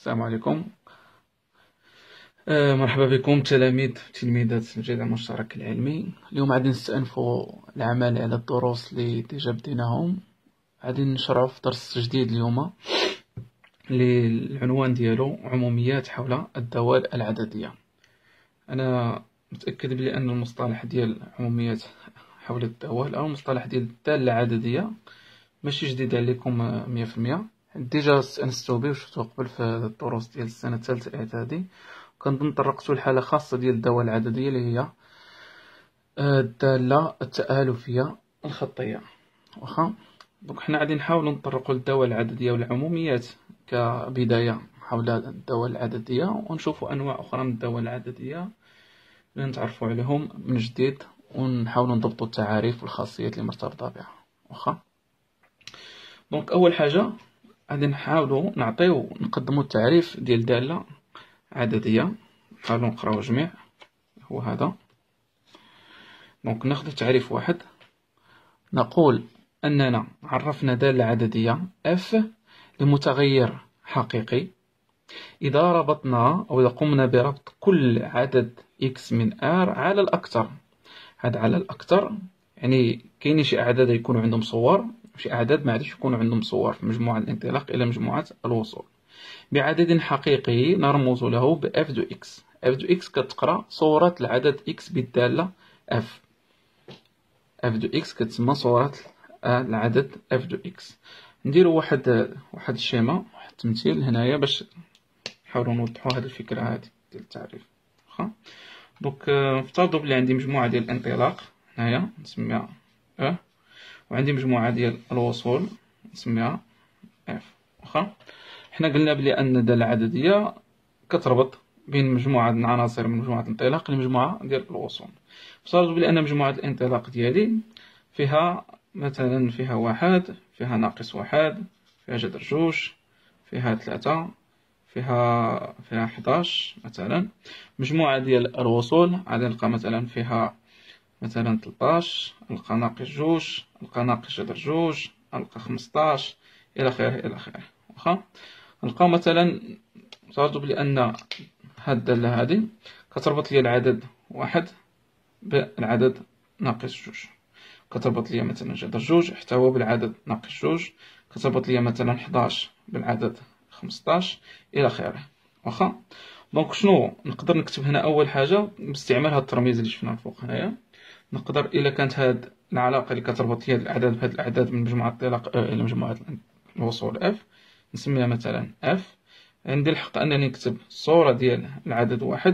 السلام عليكم. مرحبا بكم تلاميذ وتلميذات الجامعة المشترك العلمي. اليوم غادي نستأنفوا العمل على الدروس اللي ديجا بديناهم. غادي نشرعوا في درس جديد اليوم اللي العنوان ديالو عموميات حول الدوال العددية. انا متأكد بلي ان المصطلح ديال عموميات حول الدوال او المصطلح ديال الدالة العددية ماشي جديد عليكم 100%. ديجا استأنستو به وشفتوه قبل في الدروس ديال السنة الثالثة إعدادي. كنظن طرقتو لحالة خاصة ديال الدوال العددية اللي هي الدالة التآلفية الخطية. واخا دونك حنا غادي نحاولوا نطرقوا للدوال العددية والعموميات كبداية حول الدوال العددية، ونشوفوا أنواع أخرى من الدوال العددية اللي نتعرفوا عليهم من جديد، ونحاولوا نضبطوا التعاريف والخاصيات اللي مرتبطة بها. واخا دونك أول حاجة غادي نحاولوا نقدموا التعريف ديال دالة عددية. نحاولوا نقراو جميع هو هذا. دونك ناخذ تعريف واحد، نقول أننا عرفنا دالة عددية f لمتغير حقيقي إذا ربطنا أو إذا قمنا بربط كل عدد x من r على الأكثر. هذا على الأكثر يعني كاين شي أعداد يكونوا عندهم صور، شي أعداد ما عادش يكونوا عندهم صور في مجموعة الانطلاق إلى مجموعة الوصول، بعدد حقيقي نرمز له ب f دو x. f دو x كتقرا صورة العدد x بالدالة f. f دو x كتسمى صورة العدد f دو x. نديرو واحد الشيما، واحد التمثيل هنايا باش نحاولو نوضحو هاد الفكرة هادي ديال التعريف. واخا دونك نفترضو بلي عندي مجموعة ديال الانطلاق هنايا نسميها e، وعندي مجموعة ديال الوصول نسميها f. واخا حنا قلنا بلي ان الدالة العددية كتربط بين مجموعة من العناصر من مجموعة الانطلاق لمجموعة ديال الوصول. افترضوا بلي ان مجموعة الانطلاق ديالي فيها مثلا فيها واحد، فيها ناقص واحد، فيها جذر جوج، فيها ثلاثة، فيها 11 مثلا. مجموعة ديال الوصول غادي نلقى مثلا فيها مثلا 13، نلقى ناقص جوج، نلقى ناقص جذر جوج، نلقى 15 الى اخره الى اخره. واخا نلقاو مثلا نفترضوا بلي ان هاد الدالة هادي كتربط لي العدد واحد بالعدد ناقص جوج، كتربط لي مثلا جذر جوج حتى هو بالعدد ناقص جوج، كتربط لي مثلا 11 بالعدد 15 الى اخره. واخا دونك شنو نقدر نكتب هنا؟ اول حاجه باستعمال هاد الترميز اللي شفنا الفوق هنايا، نقدر الا كانت هاد العلاقه اللي كتربط لي هاد الاعداد بهاد الاعداد من مجموعه الانطلاق الى مجموعه الوصول f نسميها مثلا f. عندي الحق انني نكتب الصوره ديال العدد واحد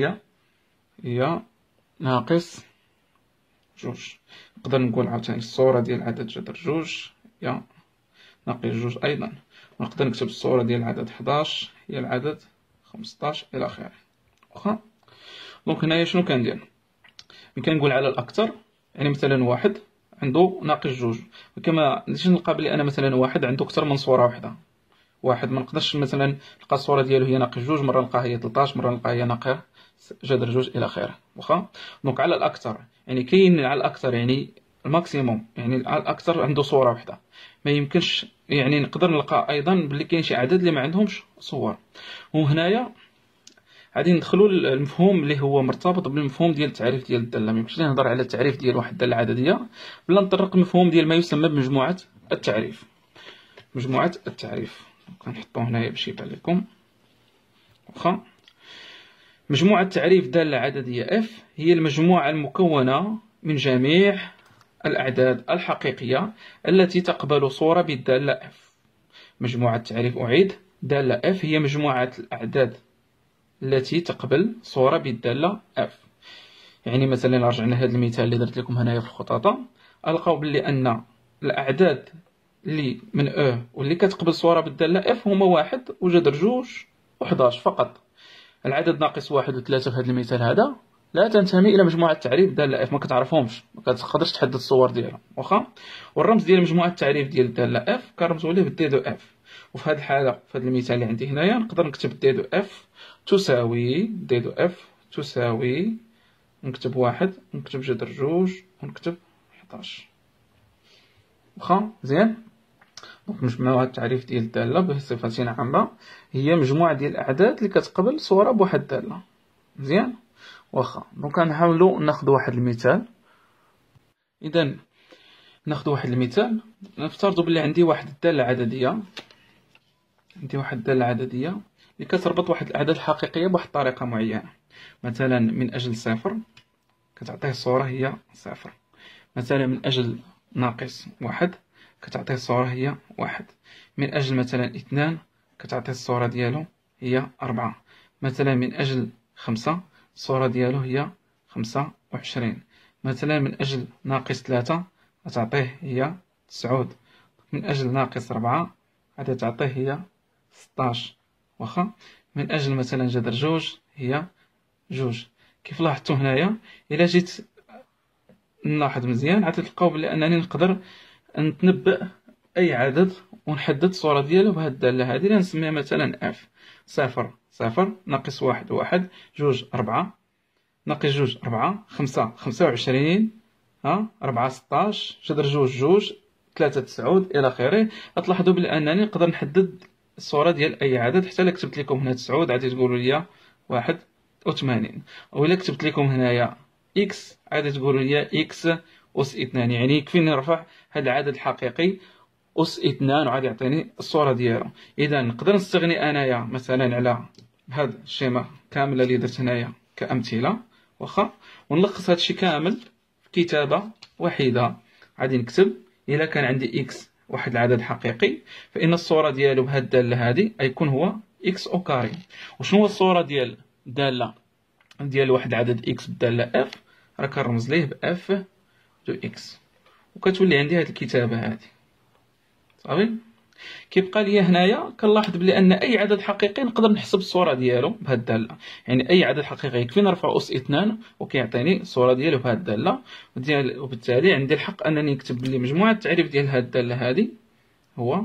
هي ناقص جوج. نقدر نقول عاوتاني الصوره ديال العدد جذر جوج هي ناقص جوج ايضا، ونقدر نكتب الصوره ديال العدد 11 هي العدد 15 الى اخره. واخا دونك هنايا شنو كندير؟ كنقول على الاكثر، يعني مثلا واحد عنده ناقص جوج، وكما نلقى بلي انا مثلا واحد عنده اكثر من صوره واحده. واحد ما نقدرش مثلا نلقى الصوره ديالو هي ناقص جوج، مره نلقاها هي 13، مره نلقاها هي ناقص جذر جوج الى اخره. واخا دونك على الاكثر يعني كاين على الاكثر يعني الماكسيموم، يعني على الاكثر عنده صوره واحده. ما يمكنش يعني نقدر نلقى ايضا بلي كاين شي عدد اللي ما عندهمش صور. وهنايا غادي ندخلوا المفهوم اللي هو مرتبط بالمفهوم ديال التعريف ديال الداله. ما يمكنش نهضر على التعريف ديال واحد الداله عدديه بلا نطرق المفهوم ديال ما يسمى بمجموعه التعريف. مجموعه التعريف كنحطوه هنايا باش يبان لكم. واخا مجموعه تعريف داله عدديه f هي المجموعه المكونه من جميع الأعداد الحقيقية التي تقبل صورة بالدالة f. مجموعة تعريف أعيد دالة f هي مجموعة الأعداد التي تقبل صورة بالدالة f. يعني مثلا رجعنا هذا المثال اللي درت لكم هنايا في الخطاطة، ألقاو بلي أن الأعداد اللي من e واللي كتقبل صورة بالدالة f هما واحد وجذر جوج و11 فقط. العدد ناقص واحد وثلاثة في هذا المثال هذا لا تنتمي الى مجموعه تعريف داله اف، ما كتعرفهمش، ما كتقدرش تحدد الصور ديالهم. واخا والرمز ديال مجموعه التعريف ديال الداله اف كنرمزوا ليه بالدي دو اف. وفي هذه الحاله في هذا المثال اللي عندي هنايا نقدر نكتب دي دو اف تساوي دي دو اف تساوي نكتب واحد ونكتب جذر جوج ونكتب 11. واخا مزيان دونك مجموعة التعريف ديال الدالة بصفة عامة هي مجموعة ديال الأعداد اللي كتقبل صورة بواحد الدالة. مزيان. واخا دونك غنحاولو ناخدو واحد المثال. إذا ناخدو واحد المثال، نفترضوا بلي عندي واحد الدالة عددية، اللي كتربط واحد الأعداد الحقيقية بواحد الطريقة معينة. مثلا من أجل صفر كتعطيه الصورة هي صفر، مثلا من أجل ناقص واحد كتعطيه الصورة هي واحد، من أجل مثلا اثنان كتعطيه الصورة ديالو هي أربعة، مثلا من أجل خمسة الصورة ديالو هي 25، مثلا من أجل ناقص ثلاثة غتعطيه هي 9، من أجل ناقص ربعة غادي تعطيه هي 16. واخا من أجل مثلا جذر جوج هي جوج. كيف لاحظتوا هنايا إلا جيت نلاحظ مزيان غادي تلقاو بلي أنني نقدر نتنبأ أي عدد ونحدد الصورة ديالو بهاد الدالة هادي اللي نسميها مثلا اف. صفر صفر، ناقص واحد واحد، جوج ربعة، ناقص جوج ربعة، خمسة 25، ربعة 16، جذر جوج جوج، ثلاثة 9 إلى آخره. غتلاحظوا بلي أنني نقدر نحدد الصورة ديال أي عدد. حتى إلا كتبت لكم هنا 9 غادي تقولوا لي 81، أو إلا كتبت لكم هنايا إكس غادي تقولوا لي إكس أس 2، يعني يكفي نرفع هذا العدد الحقيقي أس 2 وغادي يعطيني الصورة ديالو. إذا نقدر نستغني أنايا مثلا على هاد الشيمة كاملة اللي درت هنايا كأمثلة، واخا، ونلخص هاد الشي كامل في كتابة وحيدة. غادي نكتب إلا كان عندي إكس واحد العدد حقيقي فإن الصورة ديالو بهاد الدالة هادي غيكون هو إكس أو كاري. وشنو هو الصورة ديال الدالة ديال واحد العدد إكس بالدالة إف؟ راه كنرمز ليه بإف دو إكس، وكتولي عندي هاد الكتابة هادي صافي. كيبقى لي هنايا كنلاحظ بلي ان اي عدد حقيقي نقدر نحسب الصوره ديالو بهاد الداله، يعني اي عدد حقيقي يكفي نرفع اس 2 وكيعطيني الصوره ديالو بهاد الداله وبالتالي عندي الحق انني نكتب بلي مجموعه التعريف ديال هاد الداله هادي هو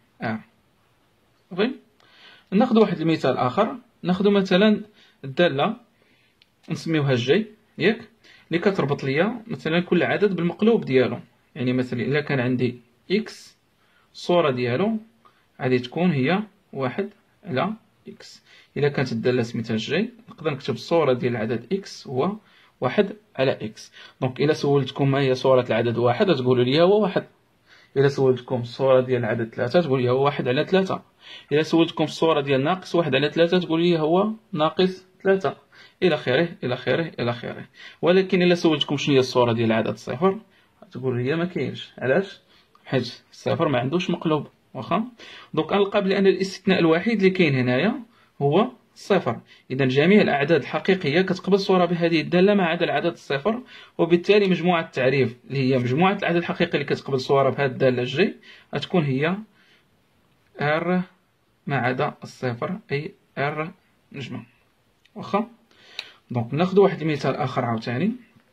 صافي. ناخذ واحد المثال اخر، ناخذ مثلا الداله نسميوها جي ياك، اللي كتربط ليا مثلا كل عدد بالمقلوب ديالو. يعني مثلا الا كان عندي اكس الصورة ديالو غادي تكون هي واحد على إكس. إلا كانت الدالة سميتها جي نقدر نكتب الصورة ديال العدد إكس هو واحد على إكس. دونك إلا سولتكم ما هي صورة العدد واحد تقولوا لي هو واحد. إلا سولتكم الصورة ديال العدد ثلاثة تقول لي هو واحد على ثلاثة. إلا سولتكم الصورة ديال ناقص واحد على ثلاثة تقول لي هو ناقص ثلاثة، إلى آخره إلى آخره إلى آخره. ولكن إلا سولتكم شنو هي الصورة ديال العدد صفر تقول لي ما كاينش. علاش؟ حيت الصفر ما عندوش مقلوب. واخا دونك غنلقى بلي ان الاستثناء الوحيد اللي كاين هنايا هو الصفر. اذا جميع الاعداد الحقيقيه كتقبل صوره بهذه الداله ما عدا العدد الصفر، وبالتالي مجموعه التعريف اللي هي مجموعه الاعداد الحقيقيه اللي كتقبل صوره بهذه الداله جي غتكون هي ار ما عدا الصفر، اي ار نجمه. واخا دونك ناخذ واحد المثال اخر عاوتاني،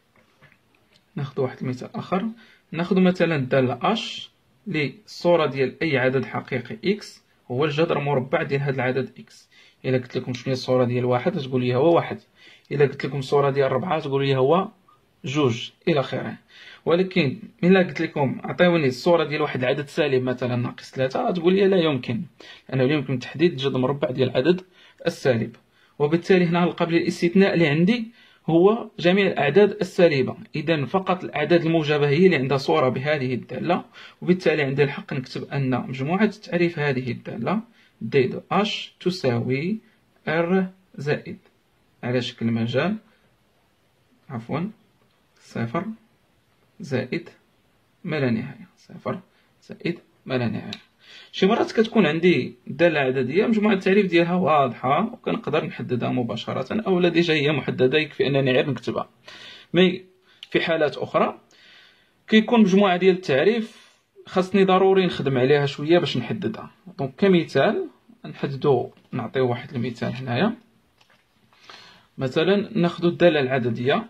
ناخذ مثلا الداله اش اللي الصورة ديال أي عدد حقيقي إكس هو الجذر مربع ديال هذا العدد إكس. إلا قلت لكم شنو هي الصورة ديال واحد تقول لي هو واحد، إلا قلت لكم الصورة ديال ربعة تقول لي هو جوج إلى آخره. ولكن إلا قلت لكم عطيوني الصورة ديال واحد العدد سالب مثلا ناقص ثلاثة تقول لي لا يمكن، لأنه لا يمكن تحديد جذر مربع ديال العدد السالب. وبالتالي هنا نلقى بلي الاستثناء اللي عندي هو جميع الأعداد السالبة. إذا فقط الأعداد الموجبة هي اللي عندها صورة بهذه الدالة، وبالتالي عندي الحق نكتب أن مجموعة تعريف هذه الدالة دي دو اش تساوي ار زائد على شكل مجال صفر زائد ما لا نهاية، صفر زائد ما لا نهاية. شي مرات كتكون عندي دالة عددية مجموعة التعريف ديالها واضحة وكنقدر نحددها مباشرة، أو لا ديجا هي محددة يكفي أنني غير نكتبها. مي في حالات أخرى كيكون مجموعة ديال التعريف خاصني ضروري نخدم عليها شوية باش نحددها. دونك كمثال نحددو، نعطيو واحد المثال هنايا. مثلا ناخدو الدالة العددية،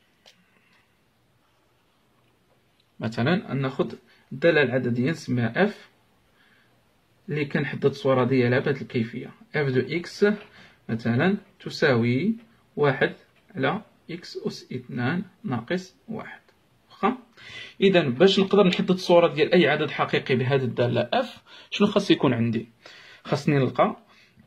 مثلا ناخد الدالة العددية نسميها اف اللي كنحدد الصورة ديالها بهذه الكيفية. اف دو اكس مثلا تساوي واحد على اكس أس 2 ناقص واحد. واخا اذا باش نقدر نحدد الصوره ديال اي عدد حقيقي بهذه الداله اف، شنو خاص يكون عندي؟ خاصني نلقى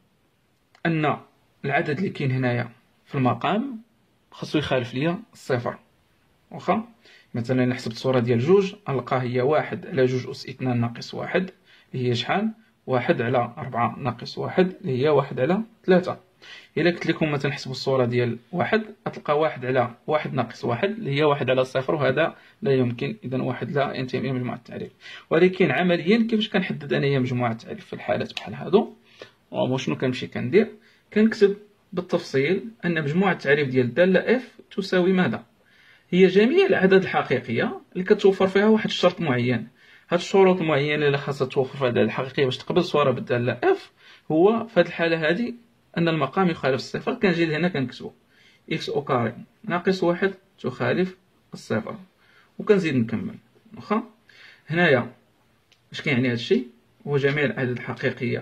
ان العدد اللي كاين هنايا في المقام خاصو يخالف ليا الصفر. واخا مثلا نحسب الصوره ديال جوج، نلقاها هي 1 على 2 أس 2 ناقص 1، اللي هي شحال؟ 1 على 4 ناقص 1، اللي هي 1 على 3. إلا قلت لكم مثلا نحسبوا الصورة ديال 1، غتلقى 1 على 1 ناقص 1 اللي هي 1 على 0، وهذا لا يمكن. إذا 1 لا ينتمي لمجموعة التعريف. ولكن عمليا كيفاش كنحدد أنايا مجموعة التعريف في الحالات بحال هادو؟ وشنو كنمشي كندير؟ كنكتب بالتفصيل أن مجموعة التعريف ديال الدالة اف تساوي ماذا؟ هي جميع الأعداد الحقيقية اللي كتوفر فيها واحد الشرط معين. هاد الشروط المعينة اللي خاصها توفر في الأعداد الحقيقية باش تقبل صورة بالدالة اف، هو في هاد الحالة هادي أن المقام يخالف الصفر. كنجي لهنا كنكتبو إكس أو كاري ناقص 1 تخالف الصفر، وكنزيد نكمل. واخا هنايا اش كيعني هادشي؟ هو جميع الأعداد الحقيقية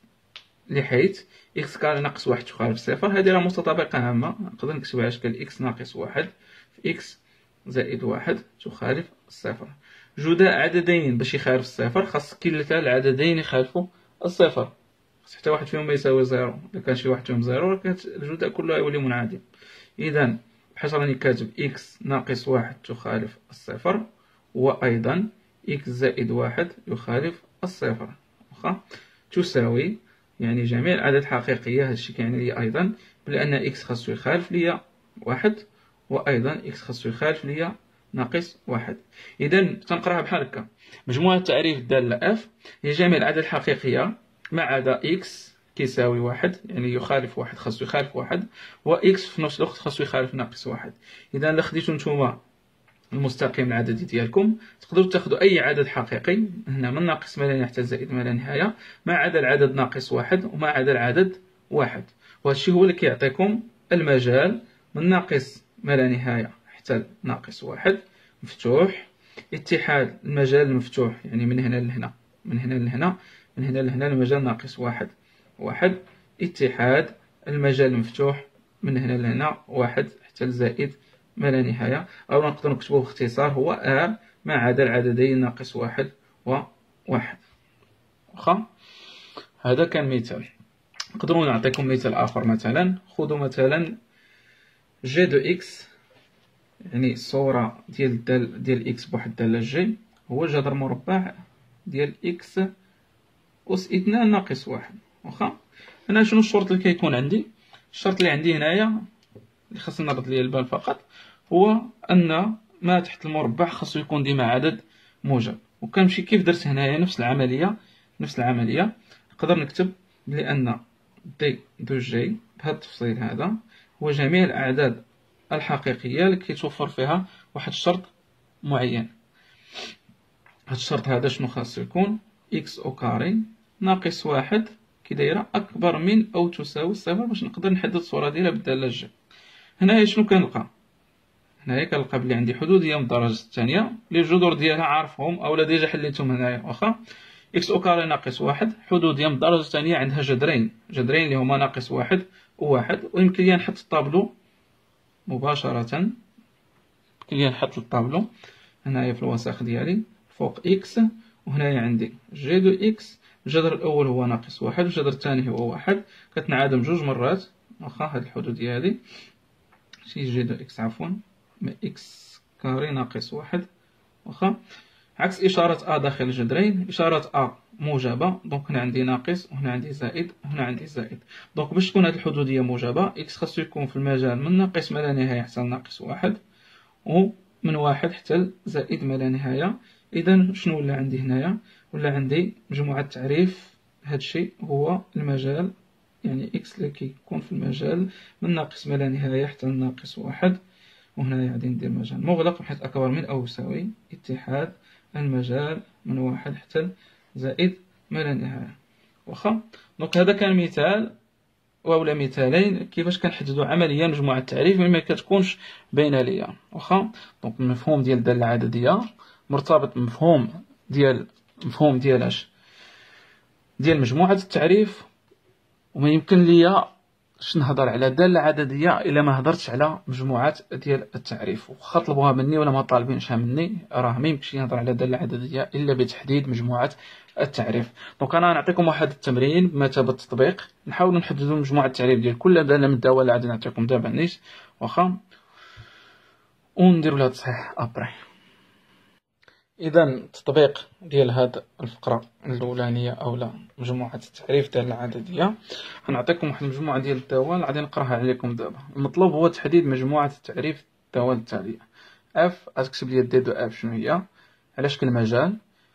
لحيث إكس كاري ناقص 1 تخالف الصفر. هادي راه متطابقة عامة، نقدر نكتبها أشكال إكس ناقص 1 في إكس زائد 1 تخالف الصفر. جداء عددين باش يخالف الصفر خاص كلتا العددين يخالفوا الصفر، خاص حتى واحد فيهم ما يساوي زيرو. إذا كان شي واحد فيهم زيرو راه الجداء كله يولي منعدم. إذا بحال راني كاتب إكس ناقص 1 تخالف الصفر، وأيضا إكس زائد 1 يخالف الصفر. واخا تساوي يعني جميع الأعداد الحقيقية. هادشي كيعني لي أيضا بأن إكس خاصو يخالف ليا 1، وأيضا إكس خاصو يخالف ليا ناقص 1. إذا تنقراها بحال هكا: مجموعة تعريف الدالة اف هي جميع الأعداد الحقيقية ما عدا إكس كيساوي 1، يعني يخالف 1 خاصو يخالف 1، وإكس في نفس الوقت خاصو يخالف ناقص 1. إذا إلا خديتو نتوما المستقيم العددي ديالكم، تقدروا تاخذوا أي عدد حقيقي هنا من ناقص ما لا نهاية حتى زائد ما لا نهاية، ما عدا العدد ناقص 1 وما عدا العدد 1. وهادشي هو اللي كيعطيكم المجال من ناقص ما لا نهاية حتى ناقص 1 مفتوح، اتحاد المجال المفتوح يعني من هنا لهنا، من هنا لهنا، من هنا لهنا المجال ناقص 1 1، اتحاد المجال المفتوح من هنا لهنا 1 حتى لزائد ما لا نهاية. أو نقدر نكتبوه باختصار هو آ ما عدا العددين ناقص 1 و 1. واخا هذا كان مثال. نقدروا نعطيكم مثال آخر. مثلا خذوا مثلا جي دو إكس، يعني الصورة ديال إكس بواحد الدالة جي هو جذر مربع ديال إكس أس 2 ناقص 1. واخا أنا شنو الشرط اللي كيكون عندي؟ الشرط اللي عندي هنايا اللي خاصني نرد ليه البال فقط هو أن ما تحت المربع خاصو يكون ديما عدد موجب. وكنمشي كيف درت هنايا نفس العملية نقدر نكتب لأن دي دو جي بهذا التفصيل هذا هو جميع الأعداد الحقيقية اللي كيتوفر فيها واحد الشرط معين. هاد الشرط هذا شنو خاصو يكون؟ إكس أو كاري ناقص 1 كي دايرة أكبر من أو تساوي صفر باش نقدر نحدد الصورة ديالها بالدالة جي. هنايا شنو كنلقى؟ هنايا كنلقى بلي عندي حدودية من الدرجة الثانية اللي الجذور ديالها عارفهم أولا ديجا حليتهم هنايا. واخا إكس أو كاري ناقص 1 حدودية من الدرجة الثانية عندها جذرين اللي هما ناقص 1 و1، ويمكن لي نحط الطابلو مباشرة. يمكن لي نحط الطابلو هنايا في الوساخ ديالي فوق إكس، وهنايا عندي جي دو إكس. الجذر الأول هو ناقص 1 والجذر الثاني هو 1، كتنعدم جوج مرات. واخا هاد الحدودية هادي شي جي دو إكس عفوا إكس كاري ناقص 1. واخا عكس إشارة أ داخل الجذرين، إشارة أ موجبة، دونك هنا عندي ناقص وهنا عندي زائد وهنا عندي زائد. دونك باش تكون هاد الحدودية موجبة إكس خاصو يكون في المجال من ناقص ما لا نهاية حتى لناقص 1، ومن 1 حتى زائد ما لا نهاية. إذا شنو ولا عندي هنايا؟ ولا عندي مجموعة تعريف هادشي هو المجال، يعني إكس اللي كيكون في المجال من ناقص ما لا نهاية حتى لناقص 1، وهنا غادي ندير مجال مغلق بحيث أكبر من أو يساوي اتحاد المجال من 1 حتى زائد ما لا نهاية. واخا دونك هذا كان مثال ولا مثالين كيفاش كنحددوا عمليا مجموعة التعريف مما كتكونش باينه ليا. واخا دونك المفهوم ديال الدالة العددية مرتبط بمفهوم ديال اش؟ ديال مجموعة التعريف، وما يمكن ليا باش نهضر على دالة عددية إلا ما هضرتش على مجموعات ديال التعريف، وخا طلبوها مني ولا ما طالبينشها مني راه ما يمكنش نهضر على دالة عددية إلا بتحديد مجموعات التعريف. دونك أنا نعطيكم واحد التمرين بمثابة التطبيق، نحاولوا نحددوا مجموعة التعريف ديال كل دالة من الدوال اللي غادي نعطيكم دابا نيت واخا، ونديروا لها تصحيح ابري. اذا التطبيق ديال هاد الفقره الاولانيه اولا مجموعه التعريف ديال العدديه، غنعطيكم واحد المجموعه ديال الدوال غادي نقراها عليكم دابا. المطلوب هو تحديد مجموعه التعريف الدوال التاليه. اف غتكتب لي دي دو اف شنو هي على شكل مجال،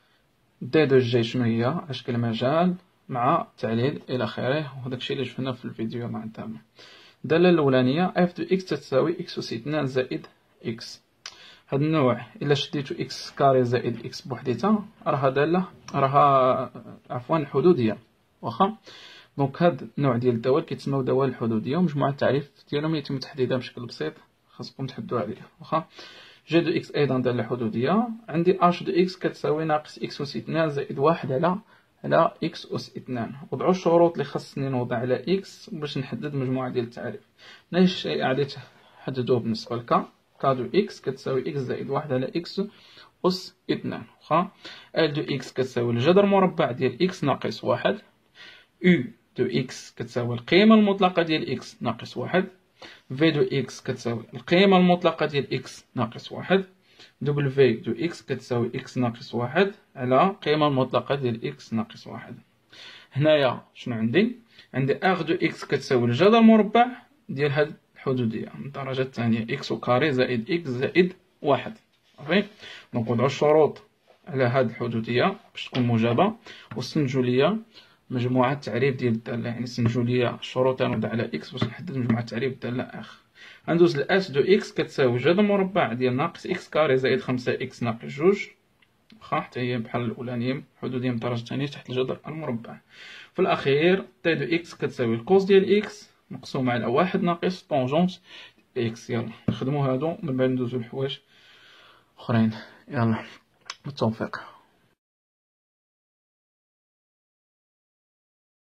دي دو جي شنو هي على شكل مجال مع تعليل الى اخره، وهذاك الشيء اللي شفنا في الفيديو مع الدابا. الداله الاولانيه اف دو اكس تساوي اكس اس 2 زائد اكس. هاد النوع الا شديتو اكس كاري زائد اكس بوحديتها راها داله راها عفوا حدوديه واخا. دونك هاد النوع ديال الدوال كيتسموا دوال الحدوديه، ومجموعه التعريف ديالهم يتم تحديدها بشكل بسيط خاصكم تحدوا عليه واخا. جي دو اكس ايضا داله حدوديه، عندي اش دو اكس كتساوي ناقص اكس اس 2 زائد واحد على اكس اس 2. وضعوا الشروط اللي خاصني نوضع على اكس باش نحدد مجموعه ديال التعريف. نفس الشيء غادي تحددوه بالنسبه لك كادو اكس كتساوي اكس زائد واحد على اكس أس 2 واخا. ال دو اكس كتساوي الجذر مربع ديال اكس ناقص واحد، او دو اكس كتساوي القيمة المطلقة ديال اكس ناقص واحد، في دو اكس كتساوي القيمة المطلقة ديال اكس ناقص واحد، دبليو دو اكس كتساوي اكس ناقص واحد على القيمة المطلقة ديال اكس ناقص واحد. هنايا شنو عندي ار دو اكس كتساوي الجذر مربع ديال هاد الحدودية من الدرجة الثانية اكس كاري زائد اكس زائد واحد صافي. دونك وضعوا الشروط على هاد الحدودية باش تكون موجبة، واستنتجوا ليا مجموعة التعريف ديال الدالة، يعني استنتجوا ليا الشروط نوضع على اكس باش نحدد مجموعة التعريف الدالة اخ. غندوز لاس دو اكس كتساوي جذر مربع ديال ناقص اكس كاري زائد 5 اكس ناقص جوج واخا، حتى هي بحال الاولانية حدودية من الدرجة الثانية تحت الجذر المربع. في الاخير تي دو اكس كتساوي الكوس ديال اكس مقسوم على واحد ناقص طونجونت اكس. يلا نخدمو هادو من بعد ندوزو لحوايج اخرين. يلا بالتوفيق.